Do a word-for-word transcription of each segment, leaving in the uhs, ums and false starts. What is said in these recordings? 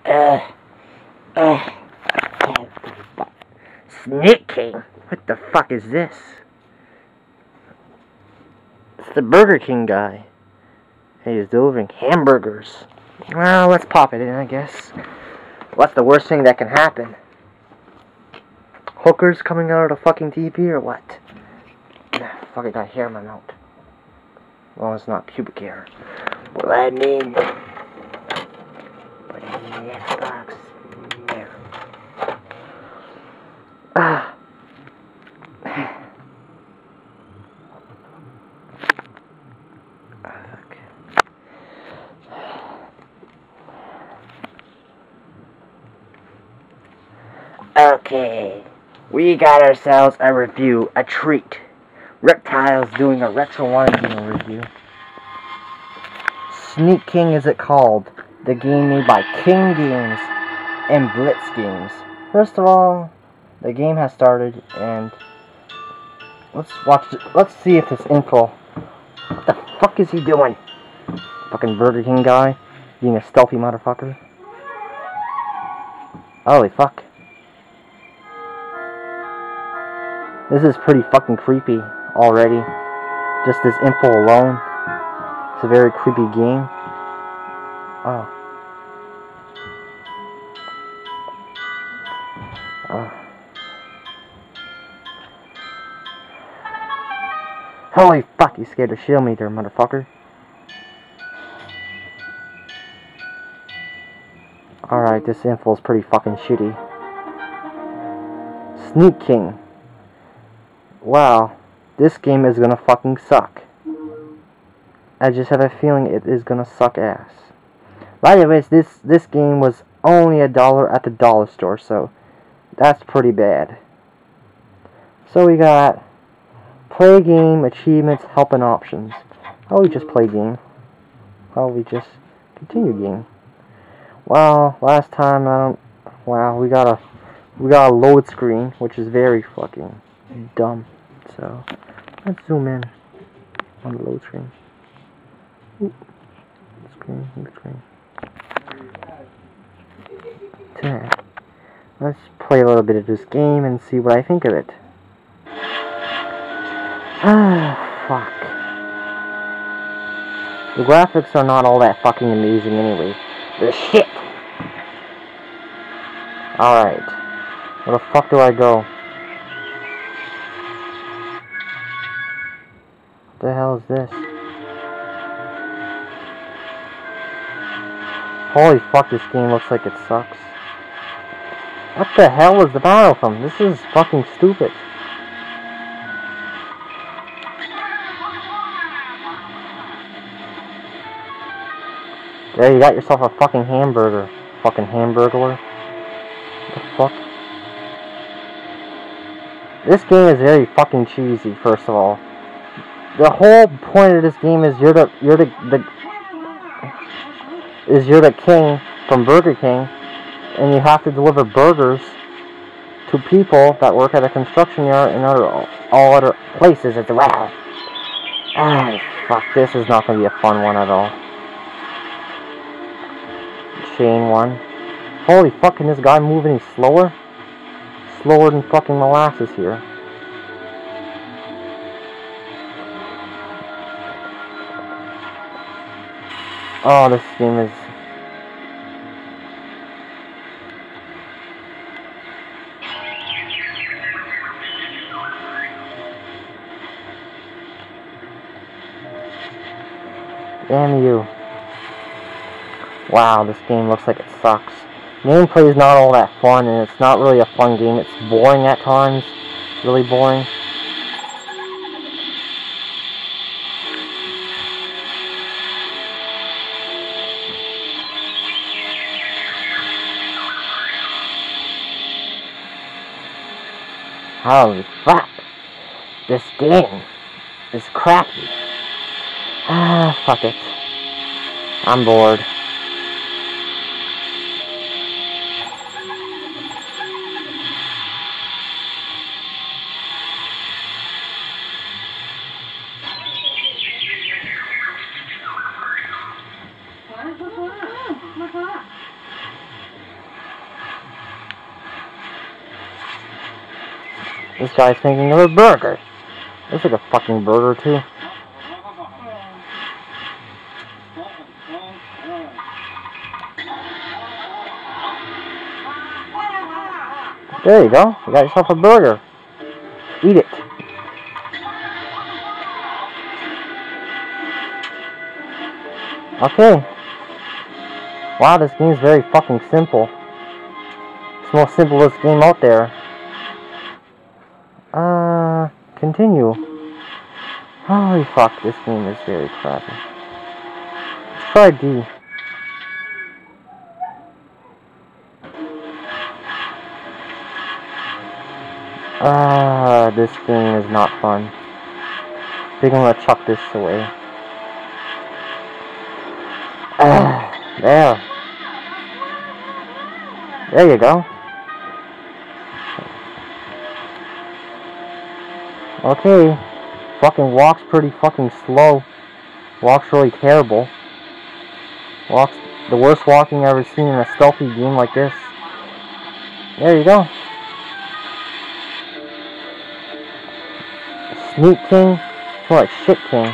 Uh, uh, Snake King? What the fuck is this? It's the Burger King guy. Hey, he's delivering hamburgers. Well, let's pop it in, I guess. What's the worst thing that can happen? Hookers coming out of the fucking T V or what? Fuck, I got hair in my mouth. Well, it's not pubic hair. Well, I mean... Put it in the Xbox. There. Ah. Okay, we got ourselves a review, a treat. Reptile's doing a Retro One game review. Sneak King is it called, the game made by King Games and Blitz Games. First of all, the game has started, and let's watch. Let's see if this info. What the fuck is he doing? Fucking Burger King guy, being a stealthy motherfucker. Holy fuck. This is pretty fucking creepy already. Just this info alone. It's a very creepy game. Oh. Oh. Holy fuck, you scared the shit out of me there, motherfucker. Alright, this info is pretty fucking shitty. Sneak King. Wow, this game is gonna fucking suck. I just have a feeling it is gonna suck ass. By the way, this this game was only a dollar at the dollar store, so that's pretty bad. So we got play game, achievements, help, and options. How we just play game? How we just continue game? Well, last time I don't. Wow, we got a we got a load screen, which is very fucking dumb. So let's zoom in on the load screen. Ooh. Screen, load screen. Ten. Let's play a little bit of this game and see what I think of it. Ah, fuck. The graphics are not all that fucking amazing anyway. They're shit. Alright. Where the fuck do I go? What the hell is this? Holy fuck, this game looks like it sucks. What the hell is the battle from? This is fucking stupid. There, you got yourself a fucking hamburger. Fucking hamburglar. What the fuck? This game is very fucking cheesy, first of all. The whole point of this game is you're the you're the, the is you're the king from Burger King, and you have to deliver burgers to people that work at a construction yard and other all other places as well. Ah, fuck! This is not gonna be a fun one at all. Chain one. Holy fuck! Can this guy move any slower? Slower than fucking molasses here. Oh, this game is... Damn you. Wow, this game looks like it sucks. Gameplay is not all that fun, and it's not really a fun game. It's boring at times. Really boring. Holy fuck! This game is crappy. Ah, fuck it. I'm bored. This guy's thinking of a burger. Looks like a fucking burger too. There you go. You got yourself a burger. Eat it. Okay. Wow, this game's very fucking simple. It's the most simplest game out there. Uh, continue. Holy fuck, this game is very crappy. Let's try D. Ah, uh, this game is not fun. I think I'm gonna chuck this away. Ah, there. There you go. Okay. Fucking walks pretty fucking slow. Walks really terrible. Walks the worst walking I've ever seen in a stealthy game like this. There you go. Sneak King? It's more like Shit King.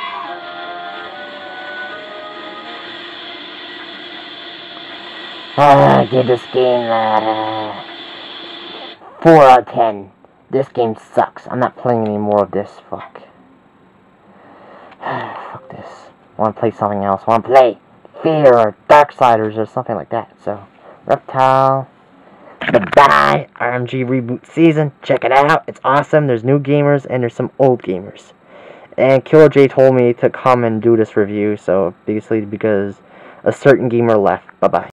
Ah, I give this game uh, four out of ten. This game sucks. I'm not playing any more of this. Fuck. Fuck this. I want to play something else. I want to play Fear or Darksiders or something like that. So, Reptile. Goodbye, R M G Reboot Season. Check it out. It's awesome. There's new gamers and there's some old gamers. And Killer J told me to come and do this review. So, basically because a certain gamer left. Bye-bye.